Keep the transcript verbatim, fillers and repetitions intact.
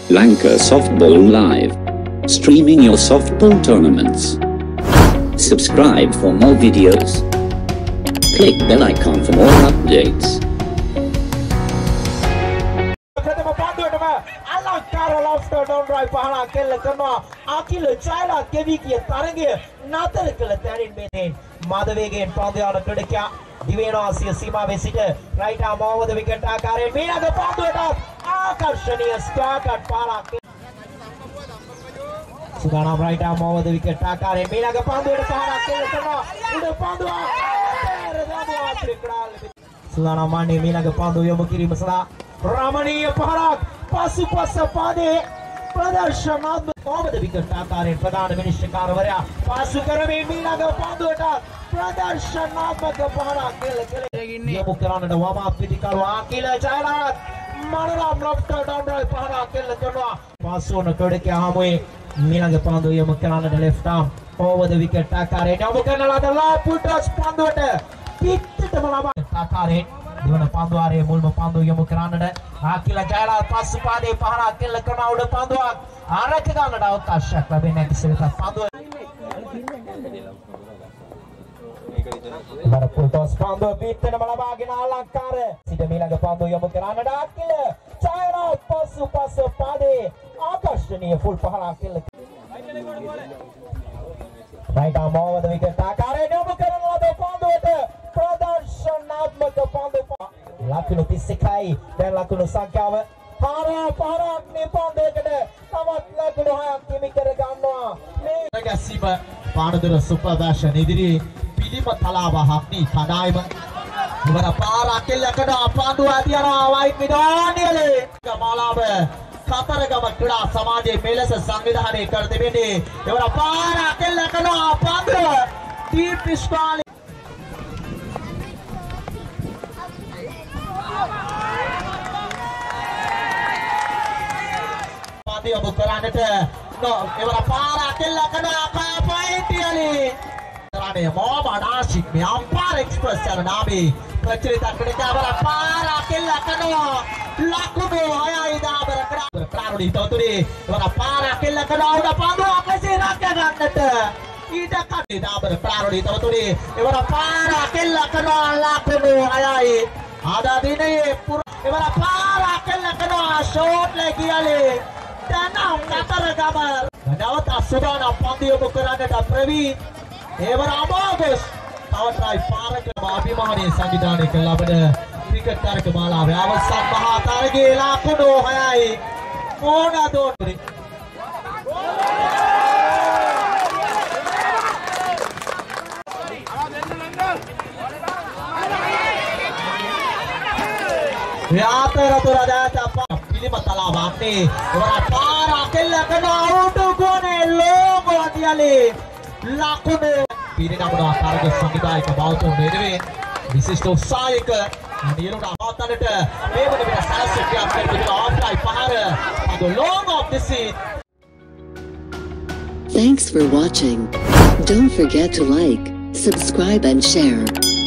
Lanka Softball Live. Streaming your softball tournaments. Subscribe for more videos. Click bell icon for more updates. මාදවේගයෙන් පාදයාන ක්‍රීඩකයා දිවේනාසිය සීමාවේ සිට right arm over the wicket ආකාරයෙන් මීනග පාදුවට ආකර්ෂණීය start පාරක් සුදානම් right arm over the wicket ආකාරයෙන් මීනග පාදුවට පාරක් කෙල කරනවා උඩ පාදුව සුදානම් මාන්නේ මීනග පාදුව යොමු කිරීම සඳහා රමණීය පාරක් පසුපස පාදේ ප්‍රදර්ශනාත්මක ඕවර් ද විකට් ආකාරයෙන් ප්‍රධාන විනිශ්චයකාරවරයා පාසු කරමින් මීනග පාදුවට ප්‍රදර්ශනාත්මක පහරක් කෙල කෙල යොමු කරන්නට වම පිටිකරු ආකිල ජයරත් මනරම් ලොෆ්ට් ඩවුන් රයිට් පහරක් කෙල කරනවා පාසුවන ක්‍රීඩකයා හමුවේ මීළඟ පන්දුව යොමු කරන්නට left arm over the wicket ආකාරයෙන් යොමු කරන ලද ලා පුටස් පන්දුවට පිටතටම ලබා ආකාරයෙන් දිවන පන්දුවාරයේ මුල්ම පන්දුව යොමු කරන්නට ආකිල ජයරත් පසු පාදේ පහරක් කෙල කරන උඩ පන්දුවක් ආරක ගන්නට අවකාශයක් ලැබෙන්නේ නැති සිරසත් පන්දුව Bara putos pandu පිටතටම ලබාගෙන අලංකාර සිට මීළඟ පන්දුව යොමු කරන්නට ආකිල ජයරත් පසු පස පාදේ ආකර්ෂණීය ෆුල් පහරක් කෙල right arm over the wicket ආකාරයෙන් යොමු කරන ලද පන්දුවට ප්‍රදර්ශනාත්මක පන්දුව ලකුණු තිස් එකයි දැන් ලකුණු සංඛ්‍යාව හාර පහරක් මේ පන්දුවකට තවත් ලකුණු හයක් හිමි කර ගන්නවා මේ ගැසීම පානදුර සුපර් වැෂන් ඉදිරි පිළිම තලාවහක් නී කඩායම ඉවර පාරක් කෙල්ලකට පන්දුව ඇදියනවා වයිට් විදානියලේ ගමාලාව කතරගම ක්‍රීඩා සමාජයේ මෙලෙස සංවිධානය කර තිබෙන්නේ ඉවර පාරක් කෙල්ලකට පන්දුව ටීම් පිස්පාලි පාදිය ඔබ කරන්නට ඉවර පාරක් කෙල්ලකට පයිටියලේ Rane Mohammad Ashik में अंपायर एक्सप्रेस चल नामी प्रचलित अकड़े क्या बरा पार अकेला कनो लाखों में आया इधर बरकरा बरकरारी तो तुरी बरा पार अकेला कनो उड़ा पादो कैसे राके गानट इधर का इधर बरकरारी तो तुरी बरा पार अकेला कनो लाखों में आया ये आधा दिन ये पूरा बरा पार अकेला कनो शॉट लेगी आले तना कातर गामर नवता सुदाना पांडियो बुकराने टा प्रवीण එවර අභාගස් තවටයි පාරක අභිමානී සංවිධානය කළ අපේ ක්‍රිකට් තරග මාලාවේ අවසන් මහා තරගයේ ලකුණු හයයි මොනදෝටරි ව්‍යාතරතුර දාත පිළිම තලාවන්නේ එවර පාර කෙල්ල කරන අවුටු ගෝනේ ලෝගෝ අධියලේ ලකුණු පිරිනමන තරග සංවිධායක බෞතෝ නෙරවේ විශිෂ්ට උත්සාහයක නියලුණ අවතනට මේ වන විට සාස්ත්‍රිකයක් කරගෙන ආෆ්ලයි පහර the long of the scene. Thanks for watching. Don't forget to like, subscribe and share.